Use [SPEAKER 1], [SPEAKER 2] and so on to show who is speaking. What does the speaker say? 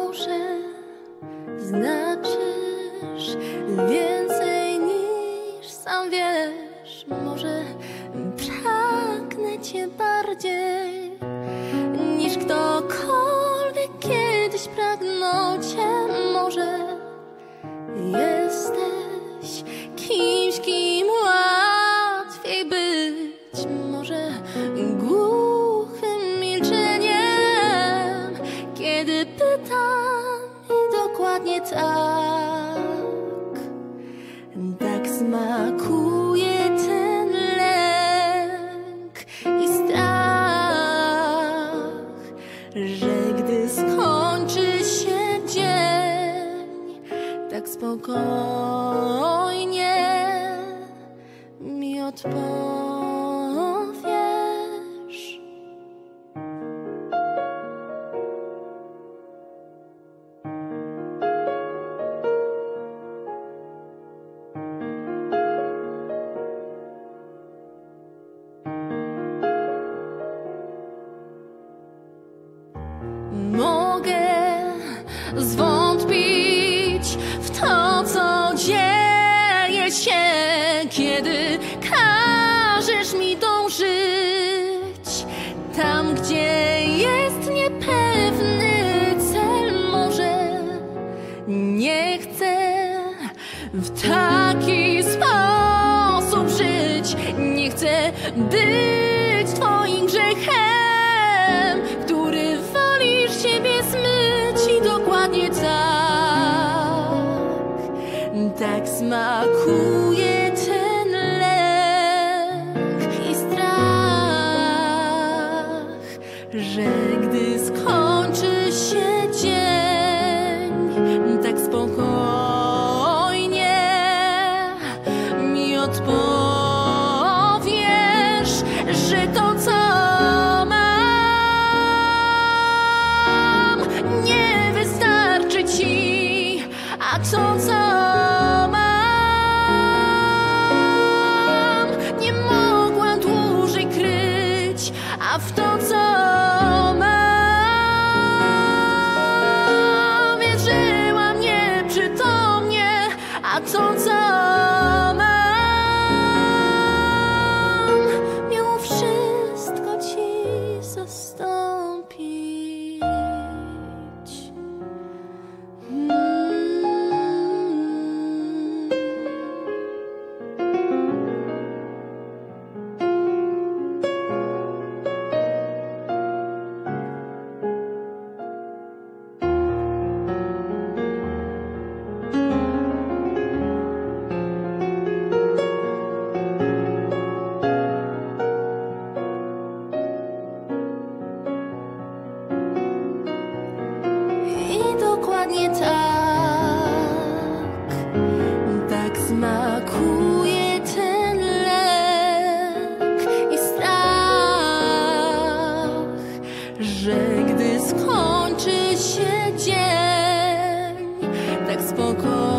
[SPEAKER 1] może znaczysz więcej niż sam wiesz. Może pragnę cię bardziej niż ktokolwiek kiedyś pragnął cię. Może jesteś kimś, kim łatwiej być. Może głuchym milczeniem, kiedy pytam i dokładnie tak. Tak smakuje ten lęk i strach, że gdy skończy się dzień, tak spokojnie mi odpowiesz. Mogę zwątpić w to, co dzieje się, kiedy każesz mi dążyć tam, gdzie jest niepewny cel. Może nie chcę w taki sposób żyć, nie chcę być twoim grzechem, który wolisz siebie zmyć. I dokładnie tak smakuje ten lęk i strach, że gdy skończy się dzień, tak spokojnie mi odpowiesz, że to, co mam, nie wystarczy ci, a to, co mam, nie mogłam dłużej kryć, a w to, co mam, wierzyłam nieprzytomnie, a to, co mam, miało wszystko ci zastąpić. Dokładnie tak smakuje ten lęk i strach, że gdy skończy się dzień, tak spokojnie